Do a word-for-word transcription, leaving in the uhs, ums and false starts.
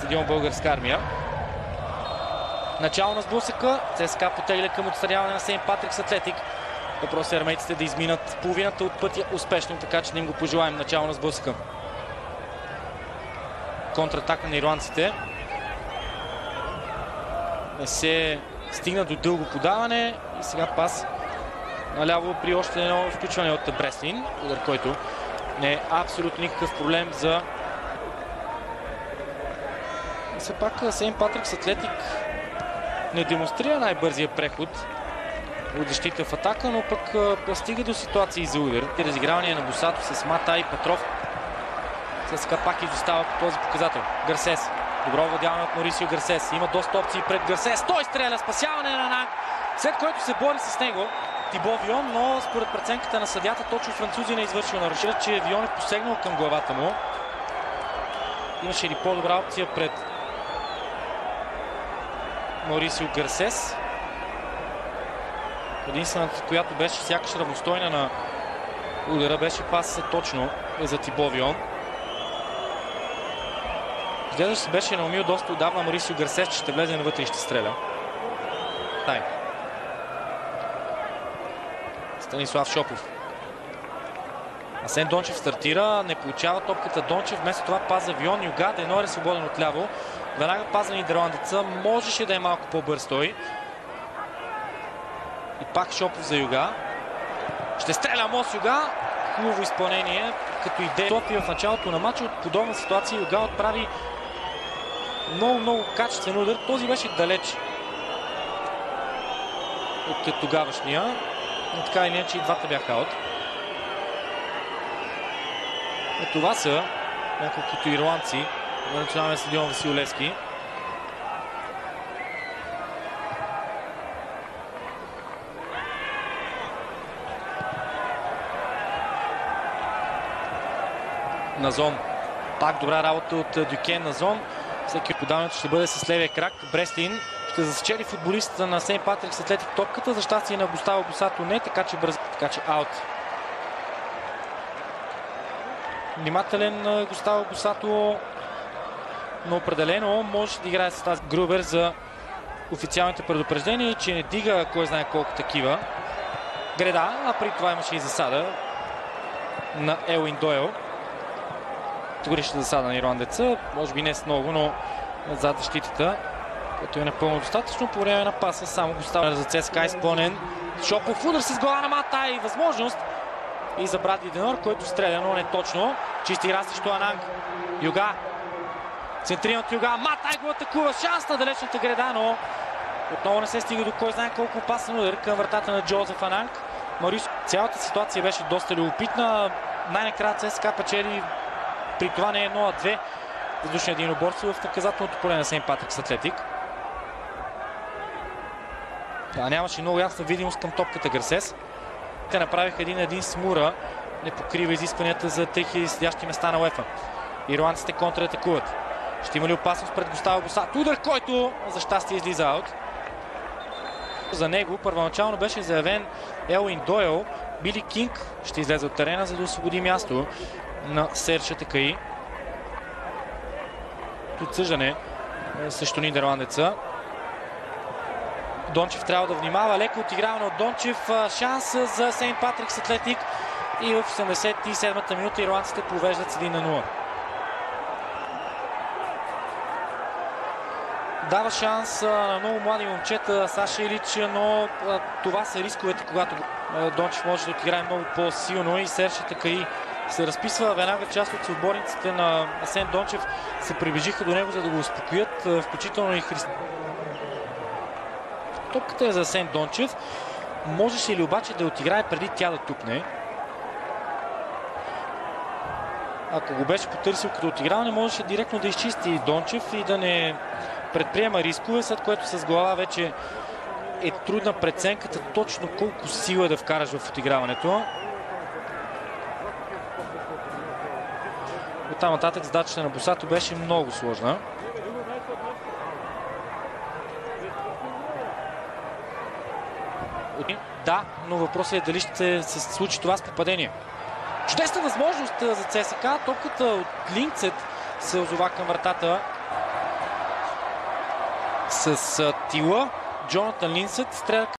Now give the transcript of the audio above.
стадион Българска армия. Начало на сблъсъка. ЦСКА потегля към отстраняване на Сейнт Патрикс Атлетик. Въпрос е армейците да изминат половината от пътя успешно, така че да им го пожелаем. Начало на сблъсъка. Контратака на ирландците. Не се стигна до дълго подаване и сега пас наляво при още едно включване от Бреслин. Удар, който не е абсолютно никакъв проблем за... Все пак Сейнт Патрикс Атлетик не демонстрира най-бързия преход от защита в атака, но пък стига до ситуации за удар. Разиграване на Босато с Мата и Петров. ЦСКА пак изостава по този показател. Гарсес. Добро овладяване от Морисио Гарсес. Има доста опции пред Гарсес. Той стреля. Спасяване на Нанг, след което се бори с него Тибо Вион, но според преценката на съдята точно французин е извършил нарушение, че Вион е посегнал към главата му. Имаше ли по-добра опция пред Морисио Гарсес? Единствената, която беше сякаш равностойна на удара, беше пас точно за Тибо Вион. Изглежда се беше наумил доста отдавна Морисио Гарсес, че ще влезе навътре и ще стреля. Тай. Станислав Шопов. Асен Дончев стартира, не получава топката Дончев, вместо това пас за Вион. Юга, Денор е свободен отляво. Веднага пас за нидерландеца, можеше да е малко по-бърз той. И пак Шопов за Юга. Ще стреля Мос Юга. Хубаво изпълнение, като идея. Топи в началото на матча от подобна ситуация. Юга отправи много-много качествен удар. Този беше далеч от тогавашния. Но така или иначе и двата бяха аут. И това са няколкото ирландци на националния стадион Васил Левски. Назон. Пак добра работа от Дюкен Назон. Всеки подаването ще бъде с левия крак. Бреслин ще засечели футболистата на Сейнт Патрикс Атлетик топката. За щастие на Густаво Босато не, така че бърз, така че аут. Внимателен Густаво Босато, но определено може да играе с тази Грубер за официалните предупреждения, че не дига кой знае колко такива. Греда, а при това имаше и засада на Елуин Дойл. Гореща засада на ирландеца, може би не с много, но зад защитата, което е напълно достатъчно. По време на паса само го става за ЦСКА изпълнен. Шопов удар с глава на Мата и възможност и за Брадли Денор, който стреля, но не точно. Чисти игра срещу Ананг. Юга. Центриран от Юга. Мата го атакува. Шанс на далечната греда, но отново не се стига до кой знае колко опасен удар към вратата на Джозеф Ананг. Марис, цялата ситуация беше доста любопитна. Най-накрая ЦСКА печели. При това не е нула две въздушни единоборство в наказателното поле на Сейнт Патрикс Атлетик. Да, нямаше много ясна видимост към топката Гарсес. Те направиха един-един с Мура. Не покрива изискванията за три хиляди седящи места на УЕФА. Ирландците контратакуват. Ще има ли опасност пред Густаво Босато? Удар, който за щастие излиза аут. За него първоначално беше заявен Елуин Дойл. Били Кинг ще излезе от терена, за да освободи място на Серж Атакаи. Отсъждане срещу нидерландеца. Дончев трябва да внимава. Леко отиграване от Дончев. Шанс за Сейнт Патрикс Атлетик. И в осемдесет и седмата минута ирландците повеждат с един на нула. Дава шанс на много млади момчета Саша Илич, но това са рисковете, когато Дончев може да отиграе много по-силно и Серж Атакаи се разписва. Веднага част от съотборниците на Асен Дончев се приближиха до него, за да го успокоят, включително и Христо. Топката е за Асен Дончев. Можеше ли обаче да отиграе преди тя да тупне? Ако го беше потърсил като отиграване, можеше директно да изчисти Дончев и да не предприема рискове, след което с глава вече е трудна преценката точно колко сила да вкараш в отиграването. Оттам нататък задачата на Босато беше много сложна. Да, но въпросът е дали ще се случи това с попадение. Чудесна възможност за ЦСКА. Топката от Линцет се озова към вратата с Тила. Джонатан Линсет стреля